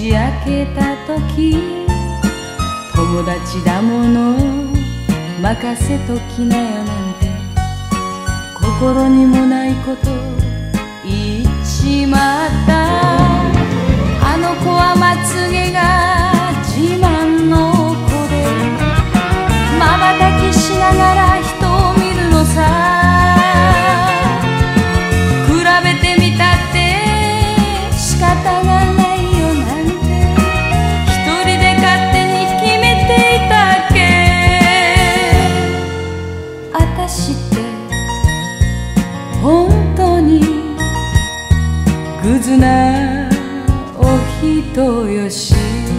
ち明けた時、友達だもの任せときなよなんて心にもないこと言っちまった。あの子はまつげが自慢の子で瞬きしながら人を見るのさ。比べてみたって仕方がないよなんて一人で勝手に決めていたっけ。あたしって本当にグズなお人よし。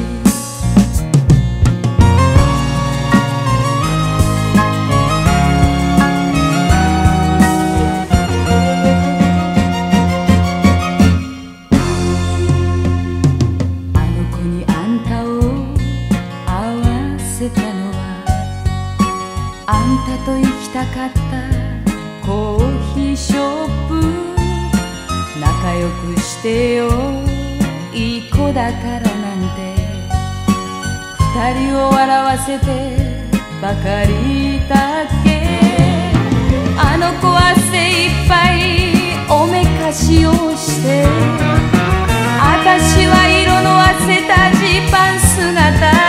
あんたと行きたかったコーヒーショップ、仲良くしてよいい子だからなんて二人を笑わせてばかりだっけ。あの子は精一杯おめかしをして、あたしは色のあせたジーパン姿。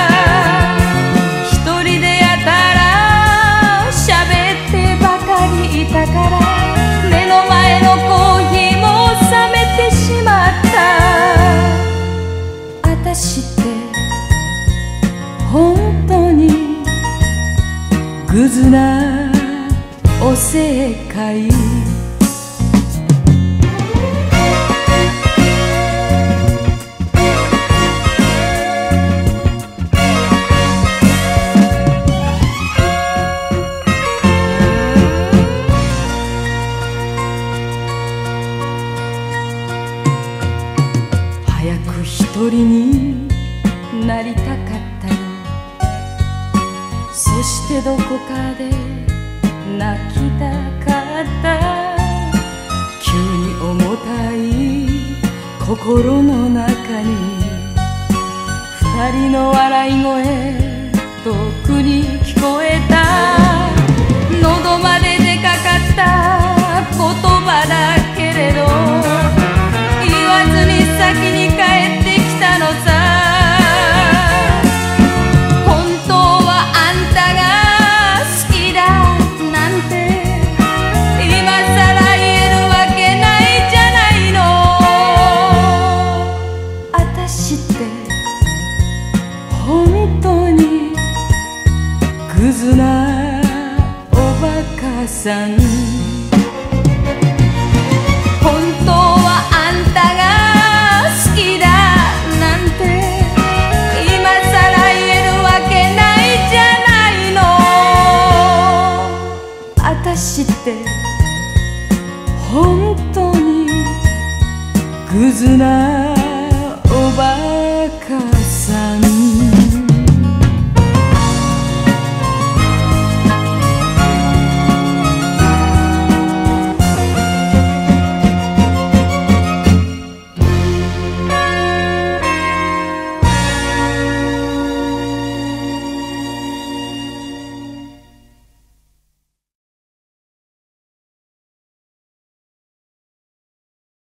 だから目の前のコーヒーも冷めてしまった。あたしって本当にグズなおせっかい。一人になりたかったよ。そしてどこかで泣きたかった。急に重たい心の中に二人の笑い声遠くに聞こえた。喉まで出かかった言葉だけれど言わずに先に帰ってきたのさ。本当はあんたが好きだなんて今さら言えるわけないじゃないの。あたしって本当にグズなおバカさん。